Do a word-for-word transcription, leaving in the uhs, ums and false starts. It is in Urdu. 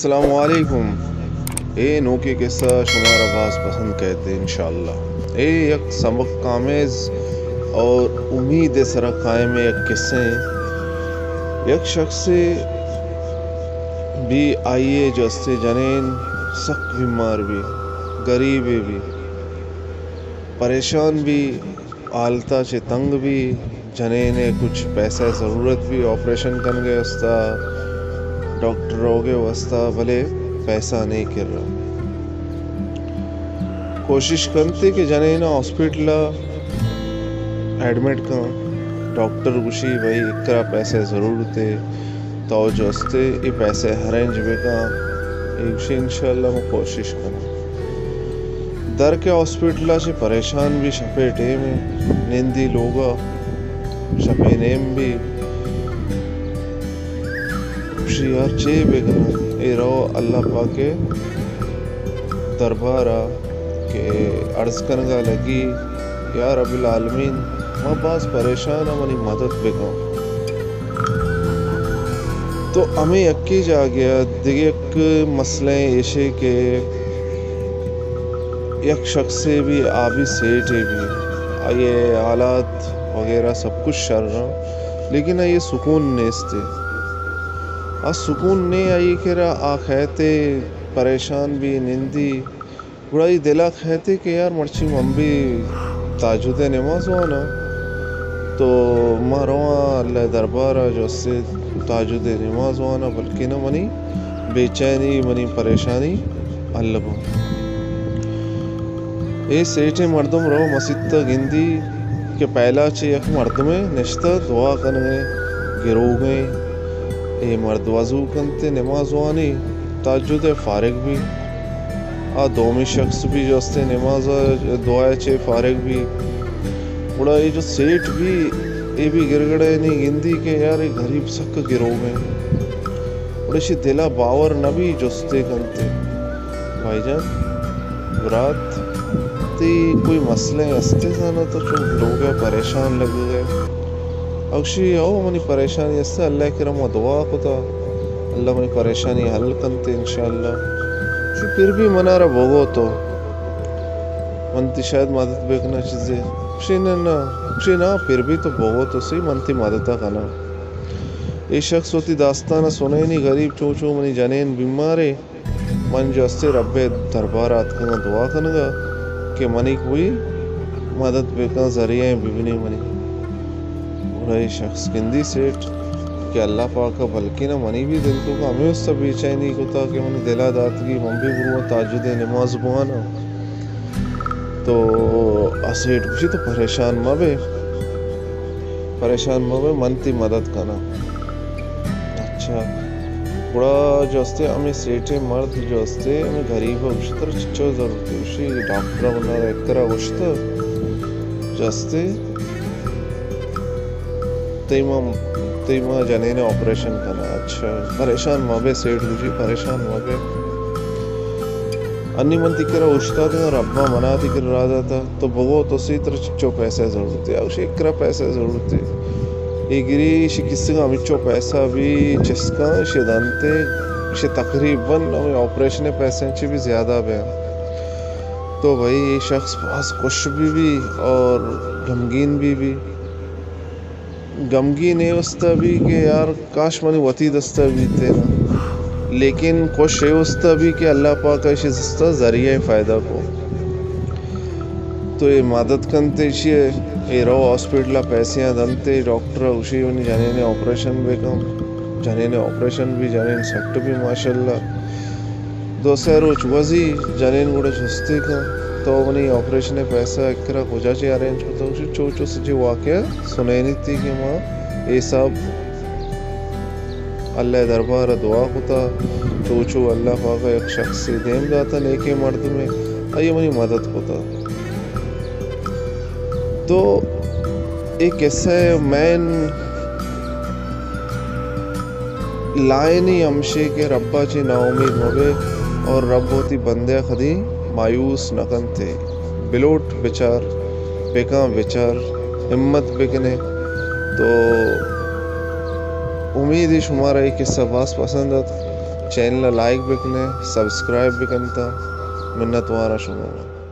السلام علیکم. اے نو کے قصہ شمار آواز پسند کہتے ہیں انشاءاللہ. اے یک سبق آمیز اور امید سرا قائم یک قصے یک شخص بھی آئیے جستے جنین سخت بیمار بھی غریب بھی پریشان بھی آلتا چے تنگ بھی جنین کچھ پیسہ ضرورت بھی آپریشن کن گئے استا ڈاکٹر ہو گئے واسطہ بھلے پیسہ نہیں کر رہا. کوشش کرتے کہ جنین ہاسپٹل ایڈمٹ کا ڈاکٹر گوشی بھائی اکرا پیسے ضرورت ہے تو جو استے یہ پیسے ارینج بے کا ایک انشاءاللہ میں کوشش کروں. در کے ہاسپٹل سے پریشان بھی شپے ٹے میں نیندی لوگا شپے نیم بھی خوشی ہر چے بے گنا اے رو اللہ پاکے دربارہ کہ عرض کرنگا لگی یا رب العالمین میں باز پریشان ہوں منی مدد بے گا. تو ہمیں یکی جا گیا دیکھ ایک مسئلہ ایشے کہ یک شخص سے بھی آبی سیٹ ہے بھی آئیے حالات وغیرہ سب کچھ شر رہا لیکن آئیے سکون نیستے آج سکون نہیں آئی کہ رہا آ کہتے پریشان بھی نندی بڑائی دلا کہتے کہ یار مرچی من بھی تاجد نماز وانا تو ماں رواں اللہ دربارہ جو سے تاجد نماز وانا بلکہ نہ منی بے چینی منی پریشانی اللہ بو اے سیٹھے مردم رو مسجد گندی کہ پہلا چے یک مردمے نشتہ دعا کرنے گرو گئے اے مرد وضو کنتے نماز وانی تاجد فارغ بھی آ دومی شخص بھی جو استے نماز دعائے چے فارغ بھی بڑا یہ جو سیٹ بھی اے بھی گرگڑے نہیں گندی کہ یار ایک غریب سک گرو میں بڑے شی دلا باور نبی جو استے کنتے بھائی جان برات تی کوئی مسئلے استے سانا تو چون لوگ پریشان لگ گئے اکشی او منی پریشانی اس سے اللہ کرم و دعا کتا اللہ منی پریشانی حل کنتے انشاءاللہ. شو پھر بھی منا رہا بھوگو تو منتی شاید مدد بیکنا چیزیں اکشی نا نا اکشی نا پھر بھی تو بھوگو تو سی منتی مددہ کنا. یہ شخص ہوتی داستانہ سنے نہیں غریب چو چو منی جنین بیمارے من جو اس سے رب دربارات کنا دعا کنگا کہ منی کوئی مدد بیکنا ذریعہ بیبنی منی بڑائی شخص گندی سیٹ کہ اللہ پاکا بلکہ نہ منی بھی دل تو کا ہمیں اس سے بیچینی کتا کہ منی دلا داتگی من بھی بروا تاجد نماز بوانا تو اسیٹ کچھ تو پریشان مبے پریشان مبے منتی مدد کنا. اچھا بڑا جو استے ہمیں سیٹے مرد جو استے ہمیں غریب ہے اشتر چچو ضرورت ہے اسی ڈاکٹرہ بنا رہا ایک طرح اشتر جو استے تیمہ تیمہ جنین آپریشن کنا. اچھا پریشان مابے سیٹ دوشی پریشان مابے انی منتی کرا اشتا تھا ربا منا تھی کر رہا تھا تو بگو تو سی طرح چچو پیسے ضرورت ہے اوشی اکرا پیسے ضرورت ہے یہ گری شی کسی کا مچو پیسہ بھی چسکا شی دانتے شی تقریباً ہمیں آپریشن پیسے چی بھی زیادہ بے تو بھائی یہ شخص بہت خوش بھی بھی اور غمگین بھی بھی غمگین ہے استا بھی کہ یار کاش منی وطی دستا بھی تھے نا لیکن خوش ہے استا بھی کہ اللہ پاک ایشی دستا ذریعہ فائدہ کو تو یہ مدد کنتے شیئے یہ رو ہاسپٹلہ پیسیاں دنتے ڈاکٹر اسی ونی جنین آپریشن بھی کم جنین آپریشن بھی جنین سکٹ بھی ماشاءاللہ دو سہ روچ وزی جنین گوڑا جستے کا تو منی آپریشن پیسہ اکرا کجا چی ارینج کتا اسی چو چو سجی واقعہ سنینی تھی کہ ماں اے سب اللہ دربار دعا کتا چو چو اللہ پاکا ایک شخص سے دیم جاتا نیکے مرد میں آئیے منی مدد کتا. تو ایک ایسا مین لائنی امشے کے ربا چی نا امید مبے اور رب ہوتی بندے خدی مایوس نکن تھے بلوٹ بچار بیکاں بچار ہمت بکنے تو امید ہے شمارا ایک قصہ باس پسند آتا चैनल लाइक भी करें, सब्सक्राइब भी कन था। मिन्नत वारा शुमारा।